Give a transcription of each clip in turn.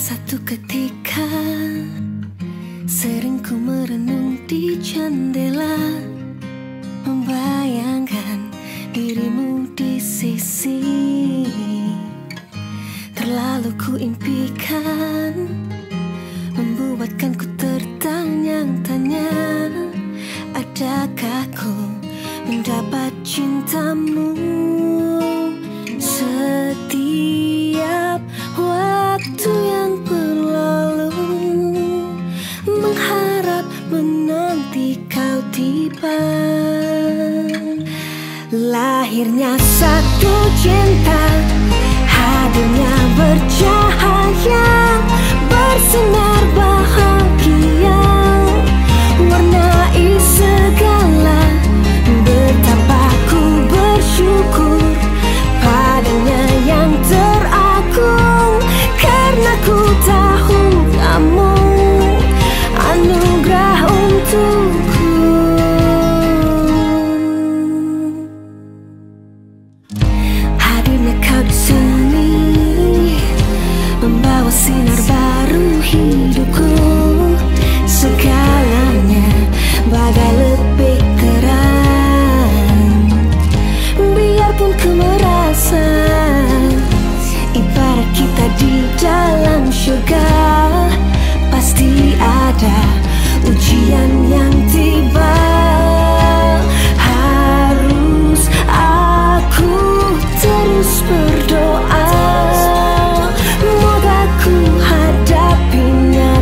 Satu ketika sering ku merenung di jendela, membayangkan dirimu di sisi. Terlalu ku impikan, membuatkan ku tertanya-tanya, adakah ku mendapat cintamu? Setiap waktu yang berlalu, mengharap menanti kau tiba. Lahirnya satu cinta, hadirnya bercahaya, bersinar bahagia, warnai segala. Betapa ku bersyukur padanya yang teragung, karena ku tahu kamu anugerah untukku. Hadirnya kau di sini, membawa sinar baru hidupku. Segalanya bagai lebih terang. Biarpun ku merasa ibarat kita di dalam surga, pasti ada ujian yang tiba. Harus aku terus berdoa, moga ku hadapinya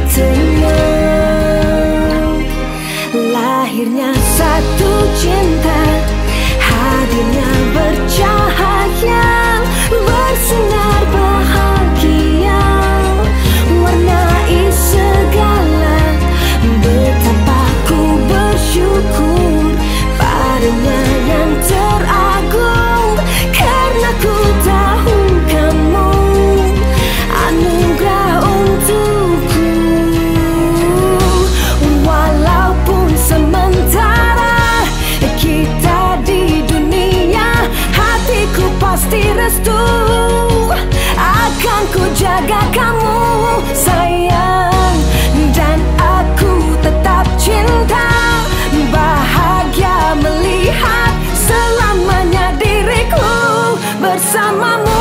tenang. Lahirnya satu cinta, hadirnya bercahaya, bersinar bahagia, warnai segala. Betapa ku bersyukur padanya yang teragung, karena ku tahu kamu anugerah untukku. Walaupun sementara kita di dunia, hatiku pasti restu. Akan ku jaga kamu sayang, dan aku tetap cinta. Bahagia melihat selamanya diriku bersamamu.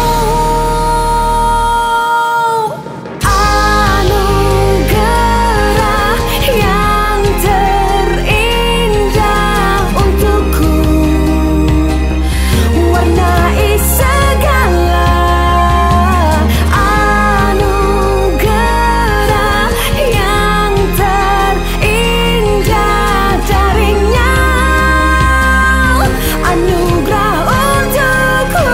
Anugerah yang terindah untukku, warnai segala. Anugerah yang terindah darinya, anugerah untukku.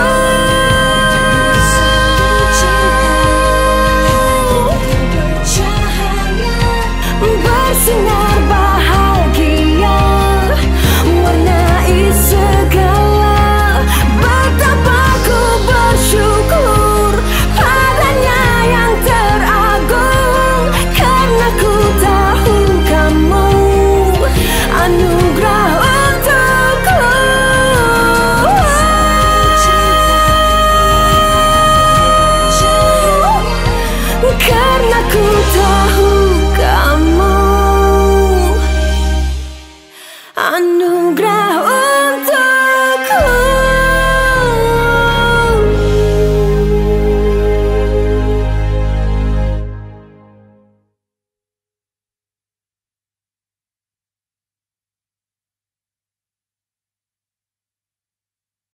Bersinar bahagia, warnai segala. Betapa ku bersyukur padanya yang teragung, karena ku tahu kamu anugerah untukku. Karena ku tahu kamu anugerah